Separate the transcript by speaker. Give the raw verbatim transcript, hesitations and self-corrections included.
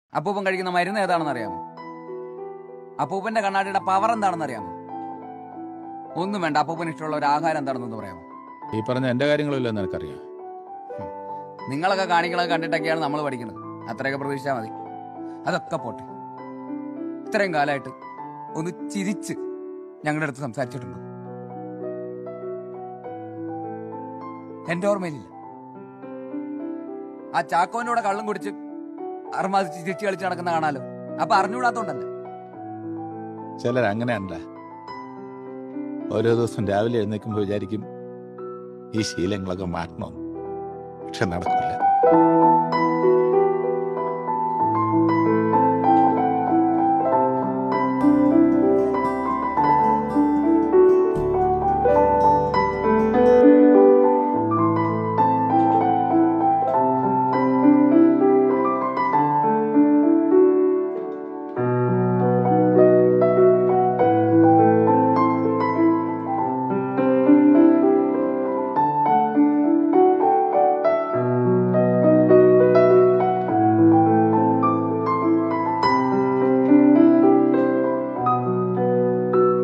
Speaker 1: അപ്പൂപ്പൻ കഴിക്കുന്ന മരുന്ന് ഏതാണെന്ന് അറിയാമോ? അപ്പൂപ്പന്റെ കണ്ണാടിയുടെ പവർ എന്താണെന്ന് അറിയാമോ? ഒന്നും വേണ്ട, അപ്പൂപ്പന് ഇഷ്ടമുള്ള ഒരു ആഹാരം എന്താണെന്ന് പറയാമോ?
Speaker 2: ഈ പറഞ്ഞ എന്റെ കാര്യങ്ങളില്ല നിനക്കറിയാം.
Speaker 1: നിങ്ങളൊക്കെ കാണികളൊക്കെ കണ്ടിട്ടൊക്കെയാണ് നമ്മൾ പഠിക്കുന്നത്. അത്രയൊക്കെ പ്രതീക്ഷിച്ചാൽ മതി. അതൊക്കെ പോട്ടെ, ഇത്രയും കാലമായിട്ട് ഒന്ന് ചിരിച്ച് ഞങ്ങളുടെ അടുത്ത് സംസാരിച്ചിട്ടുണ്ടോ? എന്റെ ഓർമ്മയിലില്ല. ആ ചാക്കോന്റെ കൂടെ കള്ളും കുടിച്ച് അർമാദിച്ച് ചിരിച്ച് കളിച്ച് നടക്കുന്ന കാണാലോ. അപ്പൊ അറിഞ്ഞുകൂടാത്തോണ്ടല്ല.
Speaker 2: ചിലർ അങ്ങനെയല്ല. ഓരോ ദിവസം രാവിലെ എഴുന്നേൽക്കുമ്പോൾ വിചാരിക്കും ഈ ശീലങ്ങളൊക്കെ മാറ്റണം, പക്ഷെ നടക്കില്ല.